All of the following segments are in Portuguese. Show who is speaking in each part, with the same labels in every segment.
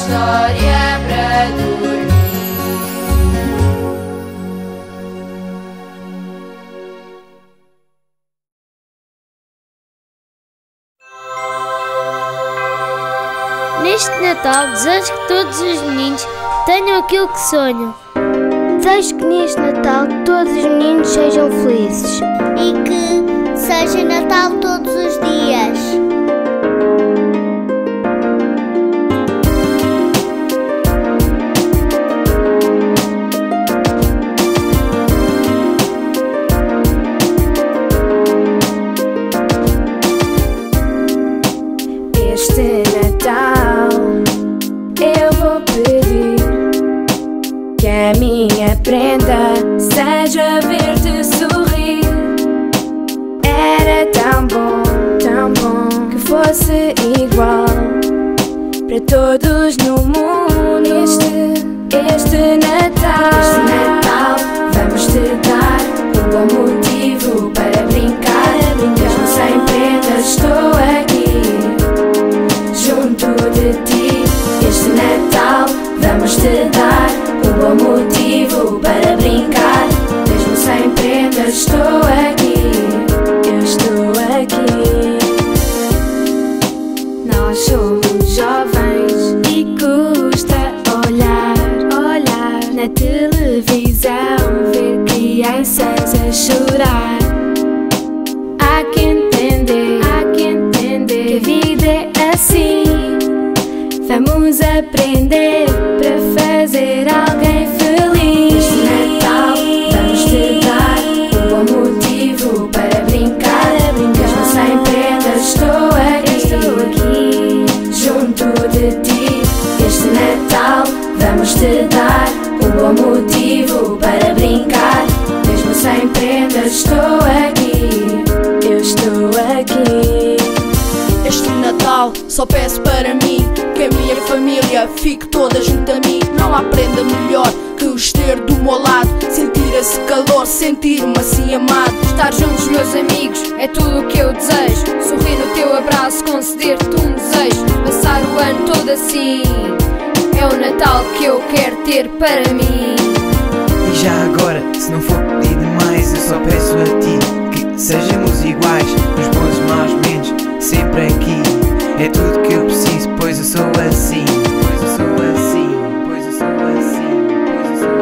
Speaker 1: história para dormir.
Speaker 2: Neste Natal, desejo que todos os meninos tenham aquilo que sonham.
Speaker 3: Desejo que neste Natal todos os meninos sejam felizes.
Speaker 4: E que seja Natal todos os dias.
Speaker 5: Este Natal eu vou pedir que a minha prenda seja ver-te sorrir. Era tão bom que fosse igual para todos no mundo. Este Natal vamos te dar um bom motivo para brincar. Mesmo sem prendas estou aqui junto de ti. Este Natal vamos te dar um bom motivo para brincar. Mesmo sem prendas estou aqui, eu estou aqui. Nós somos jovens e custa olhar na televisão, ver crianças a chorar. Há que entender que a vida é assim. Vamos aprender para fazer alguém feliz. Este Natal vamos te dar um bom motivo para brincar. Mesmo sem prendas estou aqui junto de ti. Este Natal vamos te dar um bom motivo para brincar. Mesmo sem prendas estou aqui, eu estou aqui.
Speaker 6: Este Natal só peço para mim que a minha família fique toda junto a mim. Não há prenda melhor que o ter do meu lado, sentir esse calor, sentir-me assim amado.
Speaker 1: Estar juntos, meus amigos, é tudo o que eu desejo. Sorrir no teu abraço, conceder-te um desejo. Passar o ano todo assim, é o Natal que eu quero ter para mim.
Speaker 7: E já agora, se não for pedir demais, eu só peço a ti que sejamos iguais, nos bons e maus momentos, sempre aqui. É tudo que eu preciso, pois eu sou assim. Pois eu sou assim, pois eu sou assim, pois eu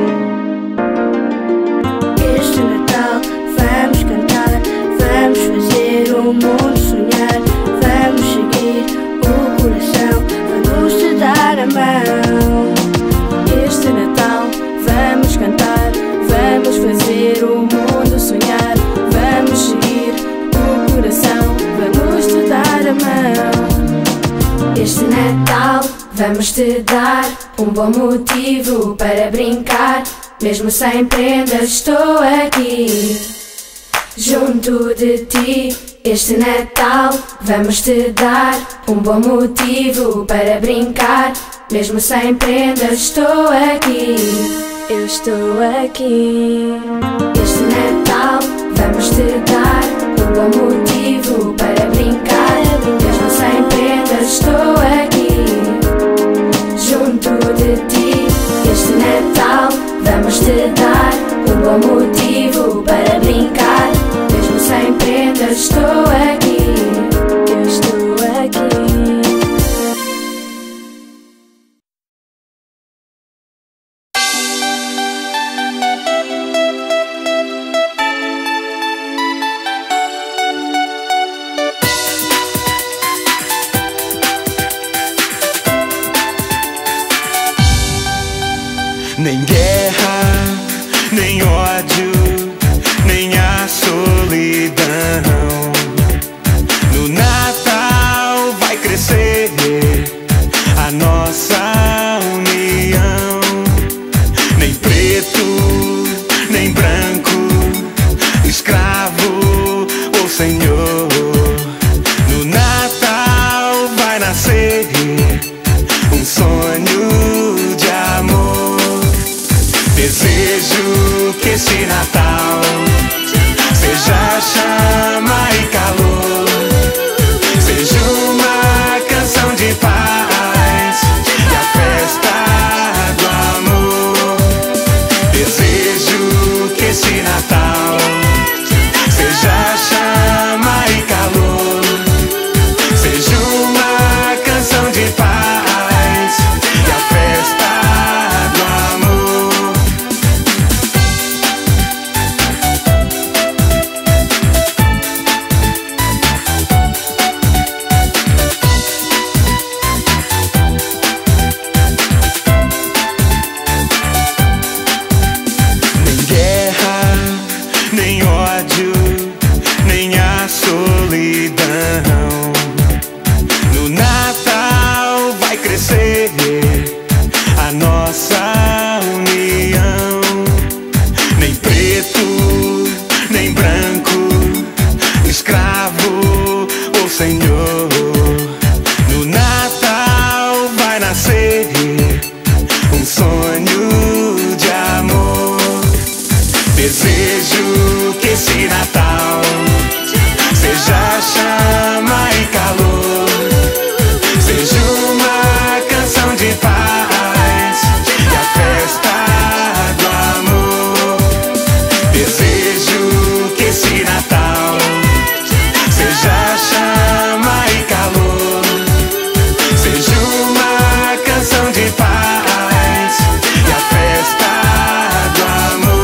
Speaker 7: sou assim.
Speaker 3: Este Natal vamos cantar, vamos fazer o mundo sonhar. Vamos seguir o coração, vamos te dar a mão.
Speaker 5: Este Natal vamos cantar, vamos fazer o mundo sonhar. Vamos seguir o coração, vamos te dar a mão. Este Natal vamos te dar um bom motivo para brincar. Mesmo sem prendas estou aqui junto de ti. Este Natal vamos te dar um bom motivo para brincar. Mesmo sem prendas estou aqui, eu estou aqui. Este Natal vamos te dar um bom motivo para brincar. Mesmo sem prendas estou aqui junto de ti. Este Natal vamos te dar um bom motivo para brincar. Mesmo sem prendas estou aqui, eu estou aqui.
Speaker 8: Nem guerra, nem ódio, nem a solidão. No Natal vai crescer a nossa união. Nem preto, nem branco, escravo ou senhor. No Natal vai nascer um sonho de amor. Desejo que crescer a nossa união. Nem preto, nem branco, escravo ou senhor. No Natal vai nascer um sonho de amor. Desejo que esse Natal seja chama e calor, seja uma canção de paz e a festa do amor. Desejo que esse Natal seja chama e calor, seja uma canção de paz e a festa do amor.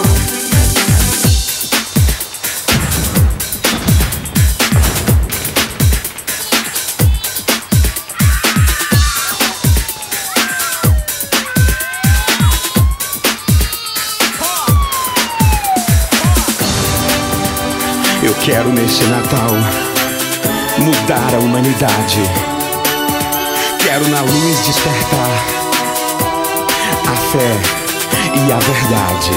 Speaker 9: Eu quero nesse Natal mudar a humanidade. Quero na luz despertar a fé e a verdade.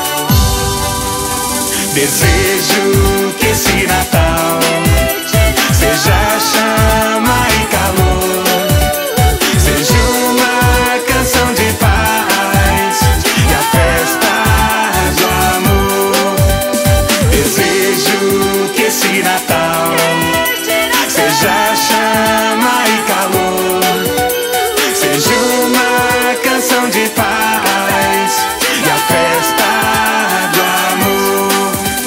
Speaker 8: Desejo que esse Natal seja chama e calor, seja uma canção de paz e a festa do amor. Desejo que esse Natal seja chama e calor, seja uma canção de paz e a festa do amor.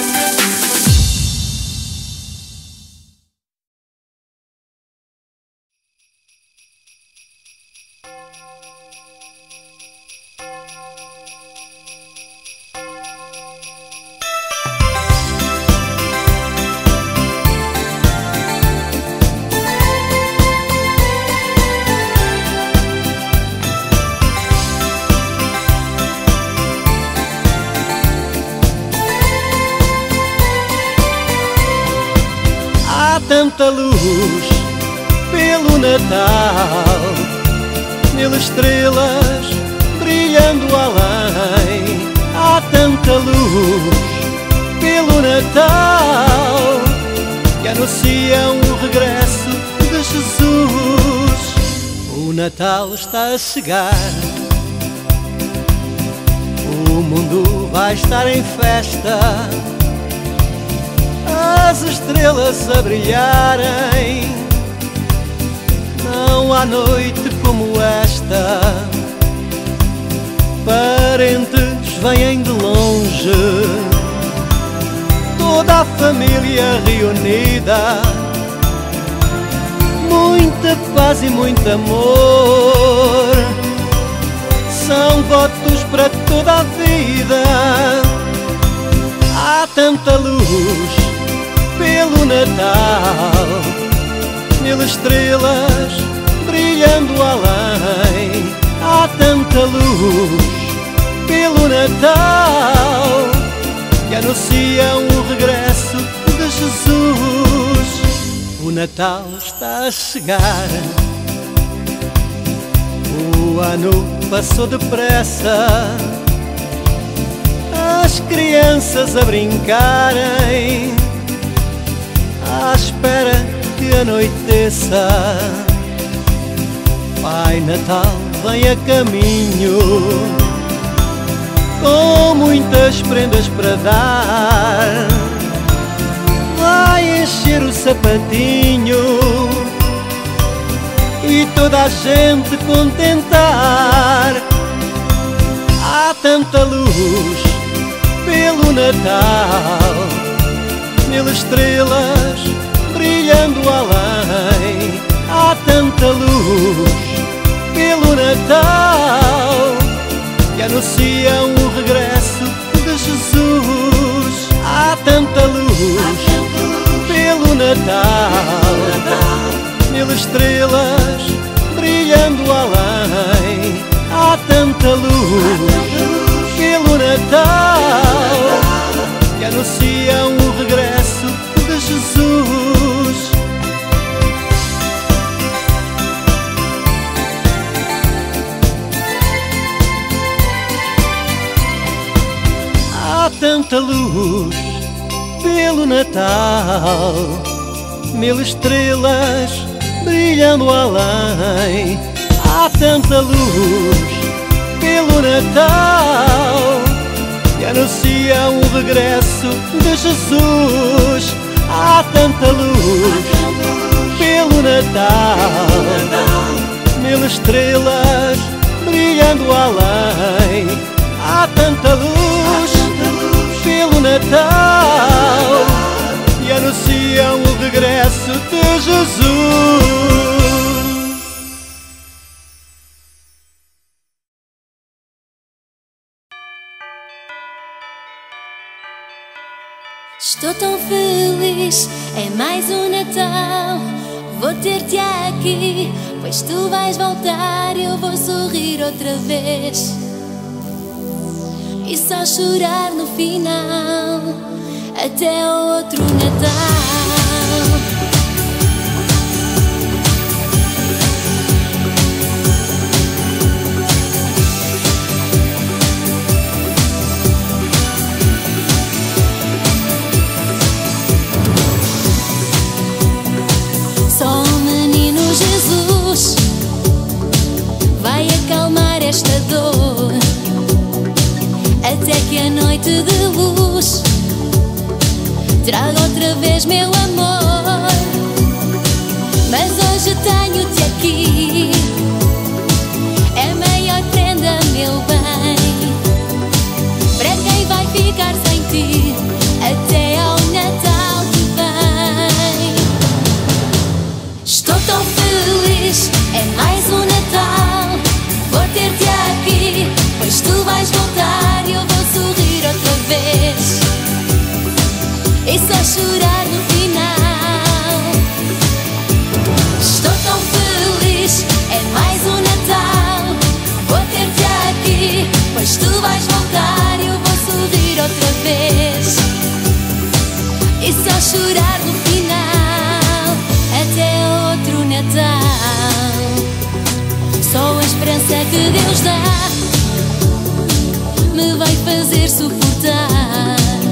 Speaker 10: Tanta luz pelo Natal, mil estrelas brilhando além. Há tanta luz pelo Natal que anunciam o regresso de Jesus. O Natal está a chegar, o mundo vai estar em festa, as estrelas a brilharem. Não há noite como esta, parentes vêm de longe, toda a família reunida, muita paz e muito amor, são votos para toda a vida. Há tanta luz pelo Natal, mil estrelas brilhando além. Há tanta luz pelo Natal que anunciam o regresso de Jesus. O Natal está a chegar, o ano passou depressa, as crianças a brincarem, à espera que anoiteça. Pai Natal vem a caminho, com muitas prendas para dar, vai encher o sapatinho e toda a gente contentar. Há tanta luz pelo Natal, mil estrelas brilhando além. Há tanta luz pelo Natal que anunciam o regresso de Jesus. Há tanta luz pelo Natal, mil estrelas brilhando além. Há tanta luz pelo Natal que anunciam o regresso de Jesus. tanta luz pelo Natal, 1000 estrelas brilhando além. Há tanta luz pelo Natal que anuncia o regresso de Jesus. Há tanta luz pelo Natal, 1000 estrelas brilhando além. Há tanta luz pelo Natal que anuncia o regresso de Jesus.
Speaker 11: Estou tão feliz, é mais um Natal. Vou ter-te aqui, pois tu vais voltar e eu vou sorrir outra vez. E só chorar no final, até o outro Natal. Só o menino Jesus vai acalmar esta dor, até que a noite de luz traga outra vez meu amor. Mas hoje tenho-te aqui, é a maior prenda, meu bem, para quem vai ficar sem ti até ao Natal que vem. Estou tão feliz, é mais um Natal. Vou ter-te aqui, pois tu vais voltar e eu vou sorrir outra vez. E só chorar no final. Estou tão feliz, é mais um Natal. Vou ter-te aqui, pois tu vais voltar e eu vou sorrir outra vez. E só chorar no final, até outro Natal. Só a esperança que Deus dá me vai fazer suportar,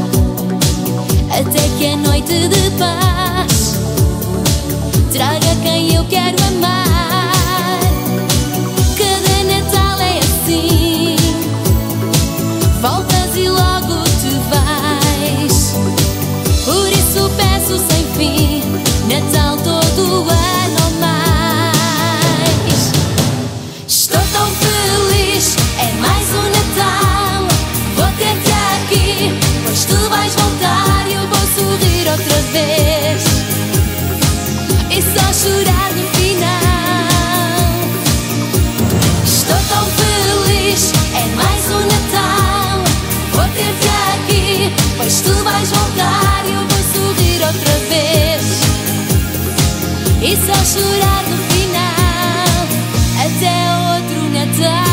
Speaker 11: até que a noite de paz traga quem eu quero amar. Cada Natal é assim, voltas e logo te vais. Por isso peço sem fim, Natal todo o ano ou mais. Estou tão feliz, é mais um Natal. Vou ter-te aqui, pois tu vais voltar e eu vou sorrir outra vez. E só chorar no final. Estou tão feliz, é mais um Natal. Vou ter-te aqui, pois tu vais voltar e eu vou sorrir outra vez. E só chorar no final, até outro Natal.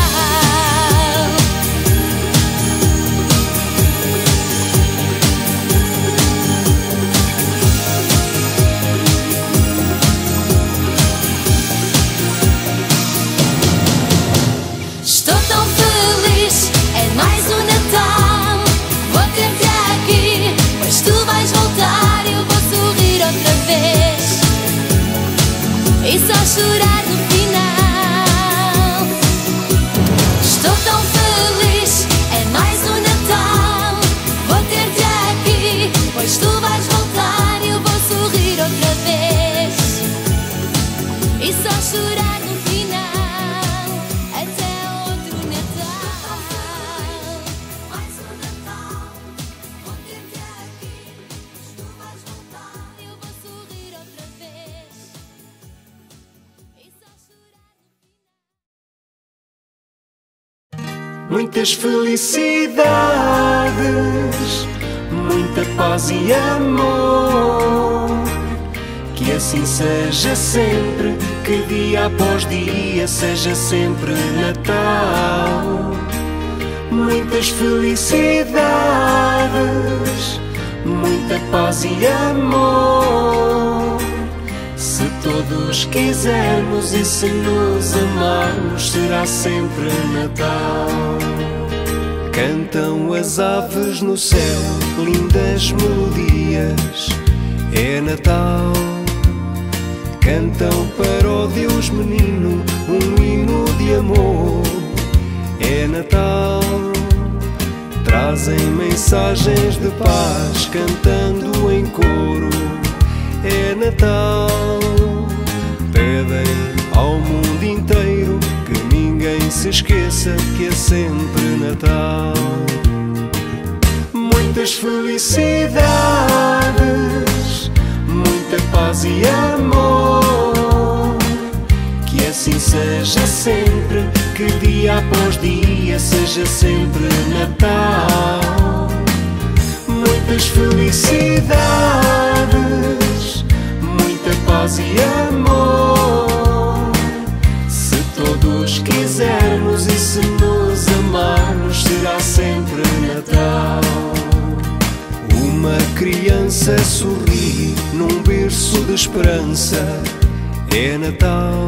Speaker 11: Estou tão feliz, é mais um Natal. Vou ter-te aqui, pois tu vais voltar e eu vou sorrir outra vez. E só chorar no final. Estou tão feliz, é mais um Natal. Vou ter-te aqui, pois tu vais voltar e eu vou sorrir outra vez. E só chorar no final, até outro Natal. Mais um Natal. Vou ter-te aqui, pois tu vais voltar e eu vou sorrir outra vez. E só chorar no final.
Speaker 8: Muitas felicidades, muita paz e amor. Que assim seja sempre, que dia após dia seja sempre Natal. Muitas felicidades, muita paz e amor. Se todos quisermos e se nos amarmos, será sempre Natal. Cantam as aves no céu, lindas melodias. É Natal. Cantam para o Deus menino um hino de amor. É Natal. Trazem mensagens de paz cantando em coro. É Natal. Pedem ao mundo inteiro que ninguém se esqueça que é sempre Natal. Muitas felicidades, muita paz e amor. Que assim seja sempre, que dia após dia seja sempre Natal. Muitas felicidades, muita paz e amor. Se todos quisermos e se nos amarmos, será sempre Natal. Uma criança sorri num berço de esperança. É Natal.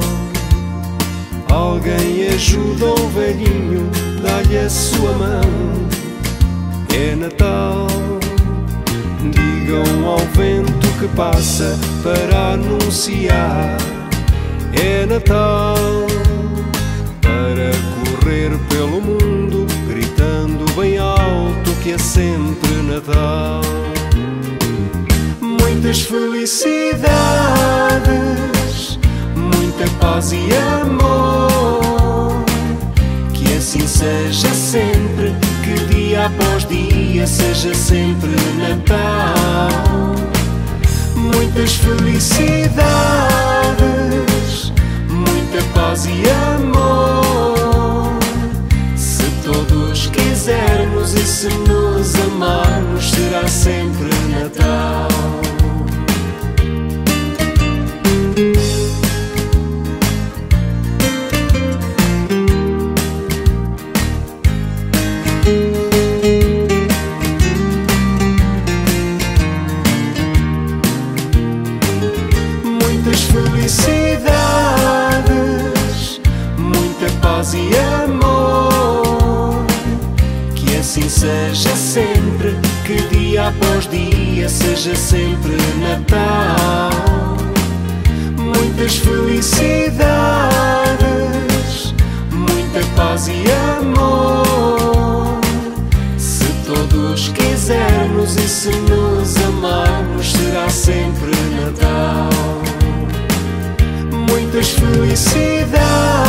Speaker 8: Alguém ajuda um velhinho, dá-lhe a sua mão. É Natal. Digam ao vento que passa para anunciar. É Natal. Para correr pelo mundo gritando bem alto que é sempre Natal. Muitas felicidades, muita paz e amor. Que assim seja sempre, que dia após dia seja sempre Natal. Muitas felicidades, muita paz e amor. Se todos quisermos e se nos amarmos, será sempre Natal. Muitas felicidades, muita paz e amor. Que assim seja sempre, que dia após dia seja sempre Natal. Muitas felicidades, muita paz e amor. Se todos quisermos e se nos amarmos, será sempre Natal. Muitas felicidades,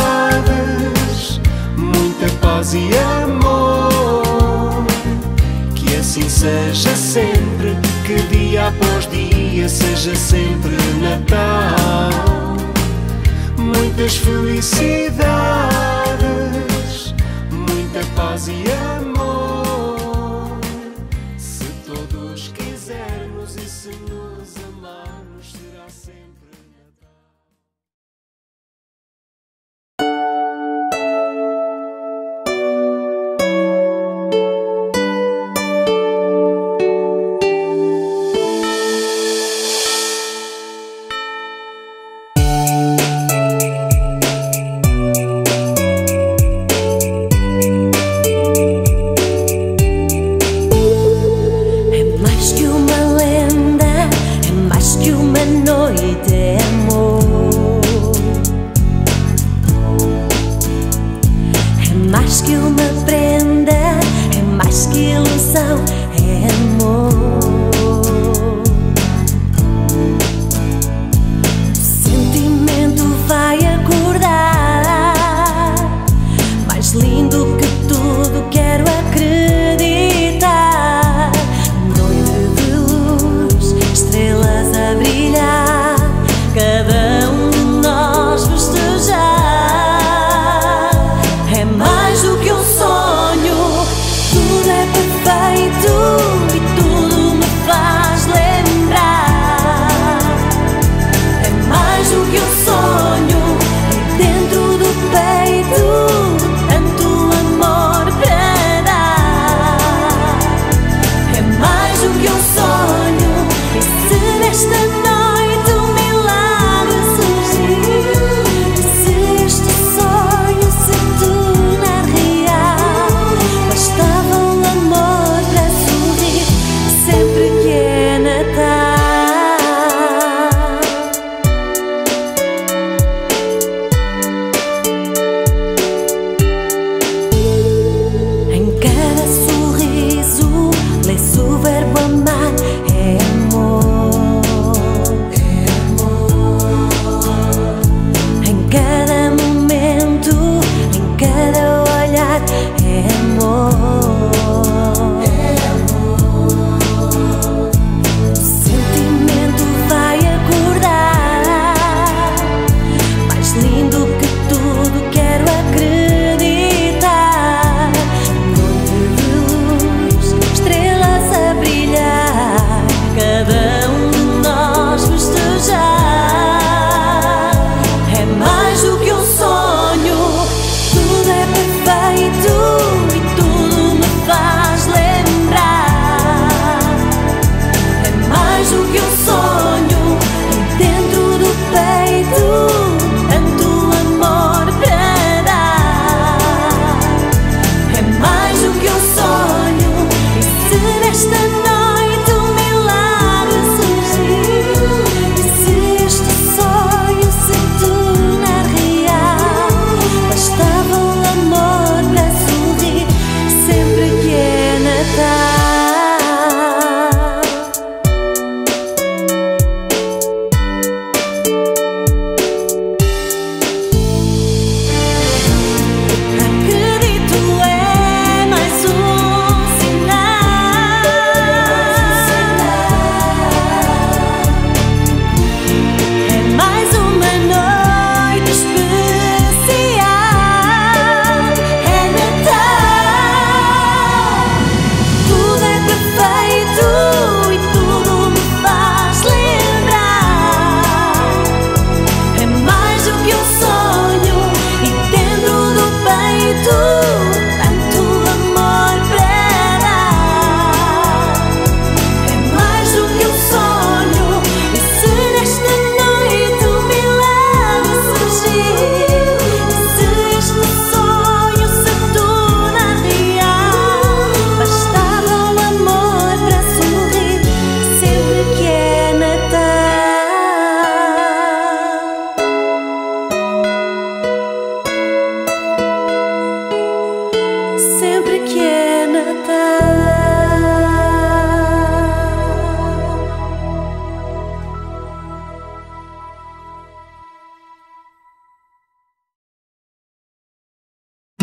Speaker 8: muita paz e amor. Que assim seja sempre, que dia após dia seja sempre Natal. Muitas felicidades, muita paz e amor. Se todos quisermos e se nos amarmos, será sempre Natal.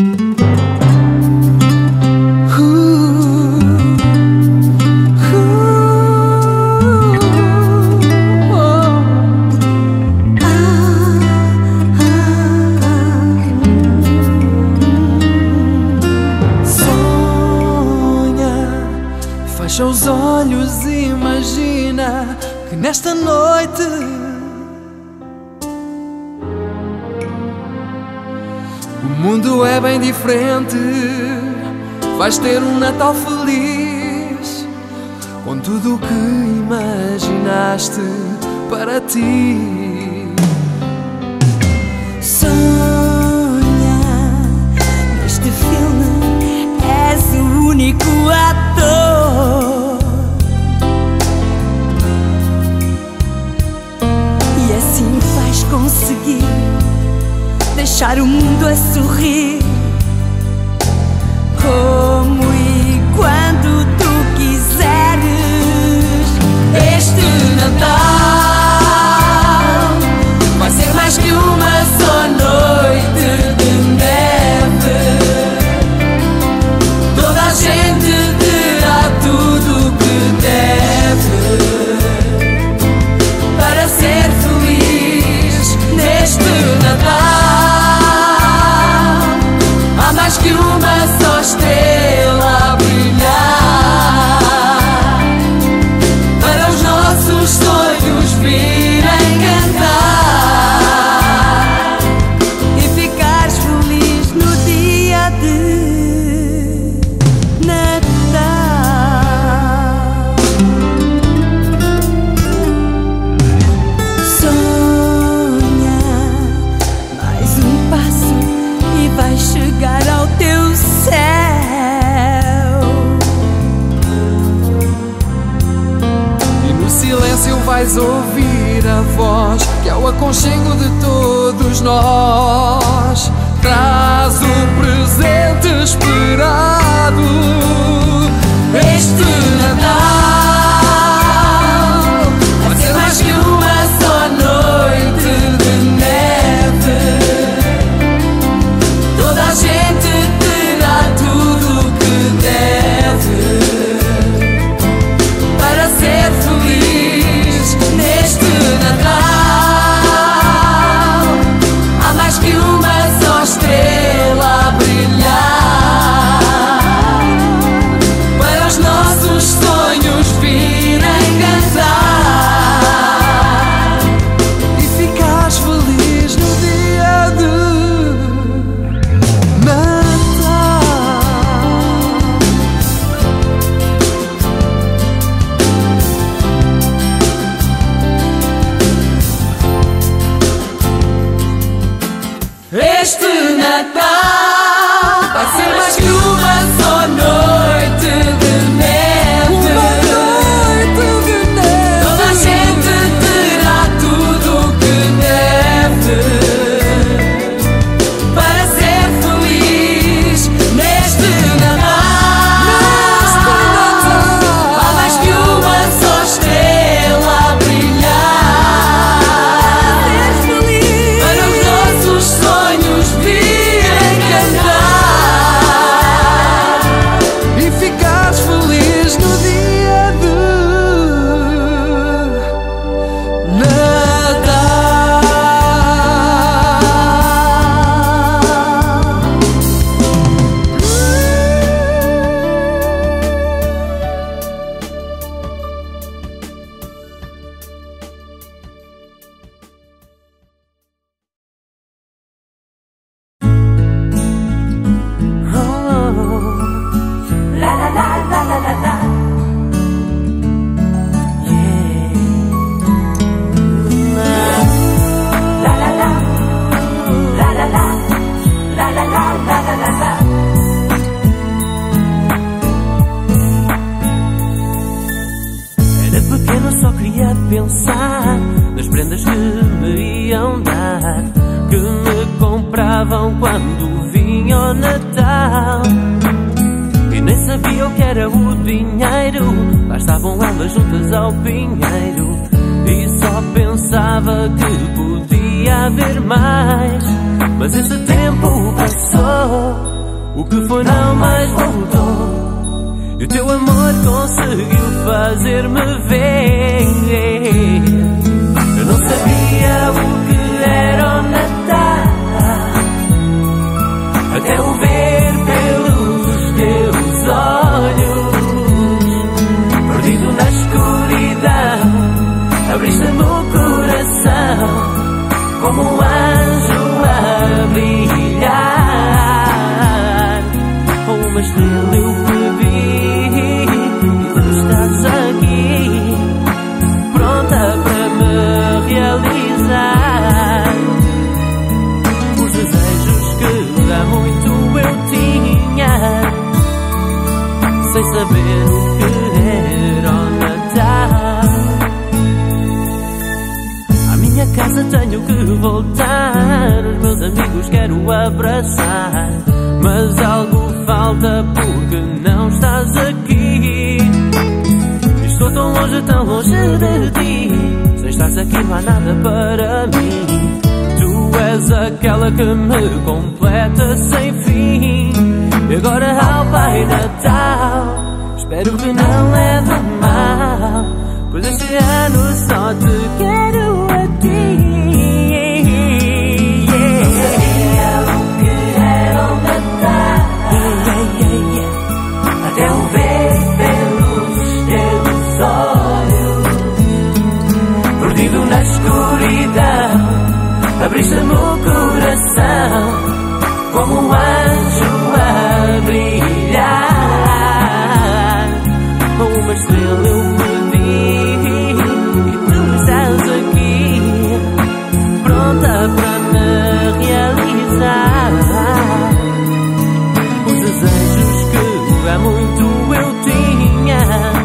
Speaker 12: Fecha os olhos e imagina que nesta noite o mundo é bem diferente. Vais ter um Natal feliz com tudo o que imaginaste para ti.
Speaker 13: Sonha, neste filme és o único ator. E assim vais conseguir deixar o mundo a sorrir, como e quando tu quiseres. Este Natal vai ser mais que uma só noite de neve. Toda a gente terá tudo o que deve para ser feliz neste Natal. Há mais que uma só estrela a brilhar para os nossos sonhos virem cantar e ficares feliz no dia de Natal. Sonha mais um passo e vais chegar ao teu céu.
Speaker 12: E no silêncio vais ouvir a voz que é o aconchego de todos nós. Traz o presente esperado. Este Natal vai ser mais que uma só noite de neve. Toda a gente terá tudo o que deve para ser feliz neste Natal. Há mais que uma só estrela a brilhar para os nossos sonhos virem cantar e ficares feliz no dia de este Natal vai ser mais que uma só noite de neve. Toda a gente terá tudo o que deve para ser feliz neste Natal. Há mais que uma só estrela a brilhar para os nossos sonhos virem cantar e ficares feliz no dia de
Speaker 14: Era pequeno, só queria pensar nas prendas que me iam dar, que me compravam quando vinha o Natal. E nem sabia o que era o dinheiro, lá estavam elas juntas ao pinheiro. E só pensava que podia haver mais, mas esse tempo passou O que foi não mais voltou, e o teu amor conseguiu fazer-me ver. Eu não sabia o que era o Natal, até o ver pelos teus olhos. Perdido na escuridão, abriste-me o coração, como um anjo a brilhar. Uma estrela eu pedi e tu estás aqui, pronta para me realizar os desejos que há muito eu tinha, sem saber o que era o Natal. À minha casa tenho que voltar, os meus amigos quero abraçar, mas algo falta porque não estás aqui. Estou tão longe de ti, sem estares aqui não há nada para mim. Tu és aquela que me completa sem fim. E agora ao Pai Natal, espero que não leve a mal, pois este ano só te quero a ti. Até o ver pelos teus olhos, perdido na escuridão, abriste-me o coração, como um anjo a brilhar. Uma estrela eu pedi e tu estás aqui, pronta para me realizar os desejos que há muito eu tinha,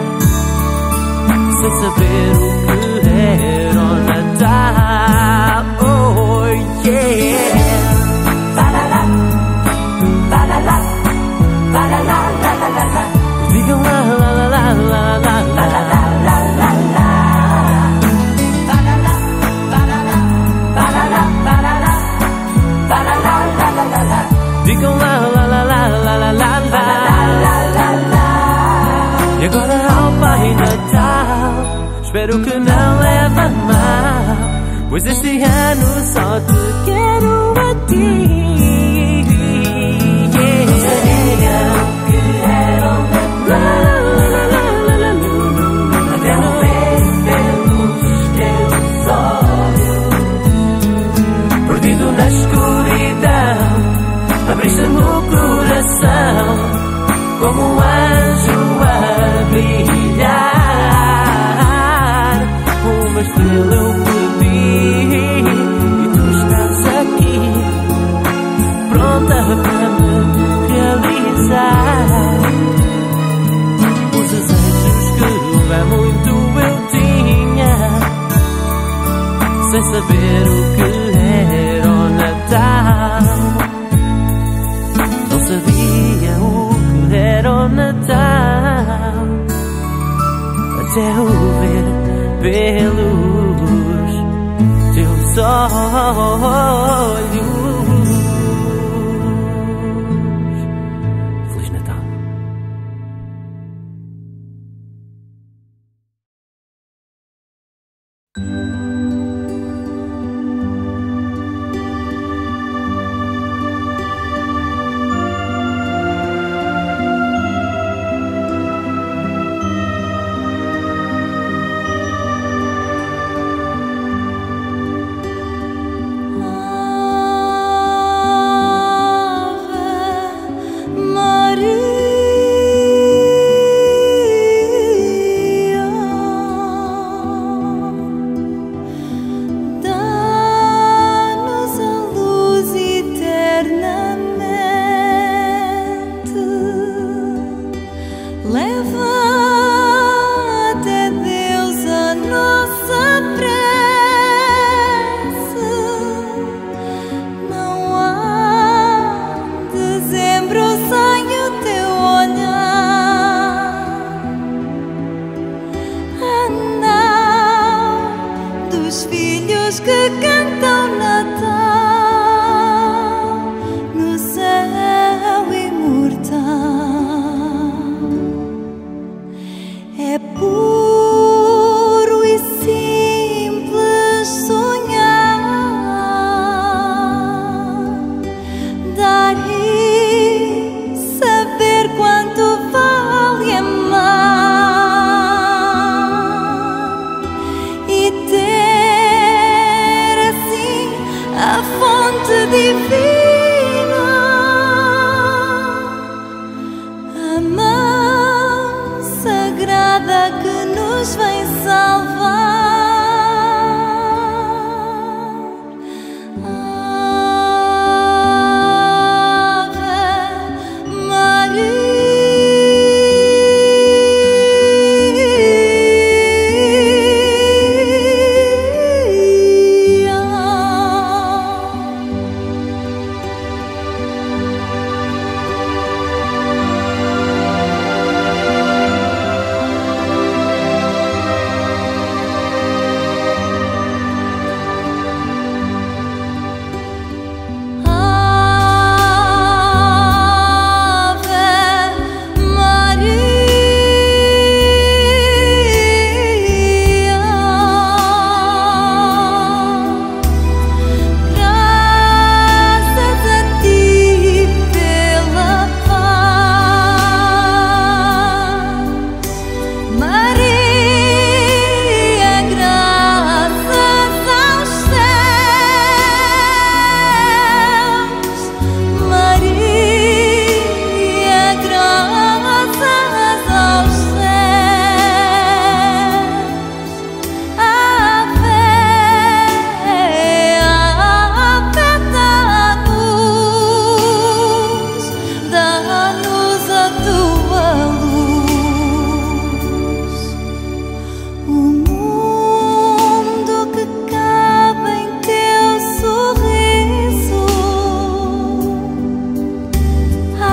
Speaker 14: sem saber o que era o Natal. Oh yeah. Ba-la-la, ba-la-la, ba-la-la, la-la-la-la. Digam lá, la-la-la-la-la-la, la-la-la-la-la-la. Ba-la-la, ba-la-la, ba-la-la, ba-la-la, ba-la-la-la-la-la. Digam lá, la-la-la-la-la-la. E agora ao Pai Natal, espero que não leve a mal, pois este ano só te quero a ti. Não sabia o que era o Natal, até o ver pelos teus olhos, perdido na escuridão, abriste-me o coração, como um anjo a brilhar. Uma estrela eu pedi e tu estás aqui, pronta para me realizar os desejos que há muito eu tinha, sem saber o que era o Natal. Não sabia o que era o Natal, até o ver pelos teus olhos. Feliz Natal.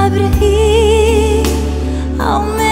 Speaker 15: abre e aumenta.